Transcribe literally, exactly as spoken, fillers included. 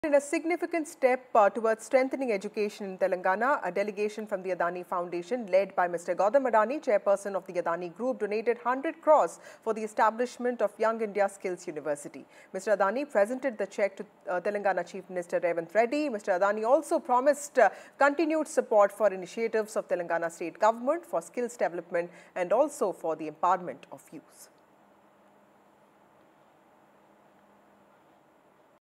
In a significant step uh, towards strengthening education in Telangana, a delegation from the Adani Foundation, led by Mister Gautam Adani, chairperson of the Adani Group, donated one hundred crores for the establishment of Young India Skills University. Mister Adani presented the cheque to uh, Telangana Chief Minister Revanth Reddy. Mister Adani also promised uh, continued support for initiatives of Telangana state government for skills development and also for the empowerment of youth.